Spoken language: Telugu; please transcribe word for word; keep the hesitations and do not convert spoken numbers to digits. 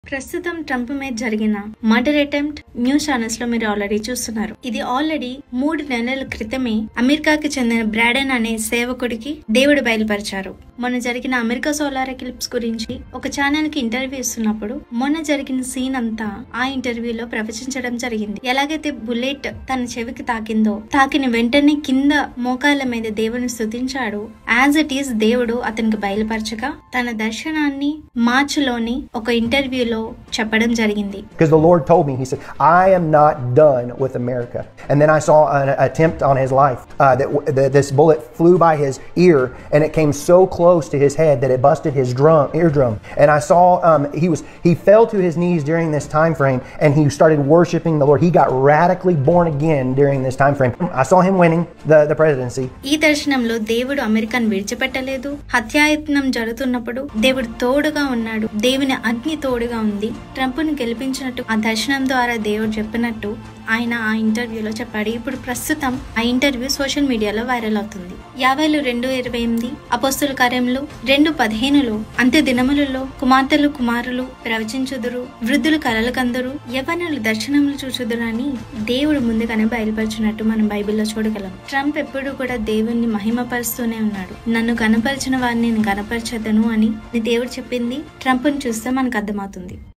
ప్రస్తుతం ట్రంప్ మీద జరిగిన మర్డర్ అటెంప్ట్ న్యూస్ ఛానల్స్ లో మీరు ఆల్రెడీ చూస్తున్నారు. ఇది ఆల్రెడీ మూడు నెలల క్రితమే అమెరికాకి చెందిన బ్రాడెన్ అనే సేవకుడికి దేవుడు బయలుపరిచారు. మొన్న జరిగిన అమెరికా సోలార్ ఎక్లిప్స్ గురించి ఒక ఛానల్ కి ఇంటర్వ్యూ ఇస్తున్నప్పుడు మొన్న జరిగిన సీన్ అంతా ఆ ఇంటర్వ్యూలో ప్రవచించడం జరిగింది. ఎలాగైతే బుల్లెట్ తన చెవికి తాకిందో తాకిన వెంటనే కింద మోకాళ్ళ మీద దేవుని స్తుతించాడు. యాజ్ ఇట్ ఈస్ దేవుడు అతనికి బయలుపరచగా తన దర్శనాన్ని మార్చిలోని ఒక ఇంటర్వ్యూలో చెప్పడం జరిగింది. Because the Lord told me, He said, I am not done with America. And then I saw an attempt on his life. Uh, that, that this bullet flew by his ear and it came so close to his head that it busted his drum, eardrum. And I saw um, he was he fell to his knees during this time frame and he started worshiping the Lord. He got radically born again during this time frame. I saw him winning the, the presidency. ఈ దర్శనంలో దేవుడు అమెరికాను విడిచిపెట్టలేదు. హత్యాయత్నం జరుగుతున్నప్పుడు దేవుడు తోడుగా ఉన్నాడు. దేవుని అగ్ని తోడుగా ఉంది. ట్రంప్ ను గెలిపించినట్టు ఆ దర్శనం ద్వారా దేవుడు చెప్పినట్టు ఆయన ఆ ఇంటర్వ్యూలో చెప్పాడు. ఇప్పుడు ప్రస్తుతం ఆ ఇంటర్వ్యూ సోషల్ మీడియాలో వైరల్ అవుతుంది. యాభైలు రెండు ఇరవై ఎనిమిది అపోస్తుల కార్యములు రెండు పదిహేనులో అంత్య దినములలో కుమార్తెలు కుమారులు ప్రవచించుదురు, వృద్ధులు కలలు కందురు, యవ్వనులు దర్శనములు చూచుదురు అని దేవుడు ముందుగానే బయలుపరిచినట్టు మనం బైబిల్లో చూడగలం. ట్రంప్ ఎప్పుడు కూడా దేవుణ్ణి మహిమపరుస్తూనే ఉన్నాడు. నన్ను కనపరిచిన వారిని నేను కనపరచదను అని దేవుడు చెప్పింది ట్రంప్ ను చూస్తే మనకు అర్థమవుతుంది.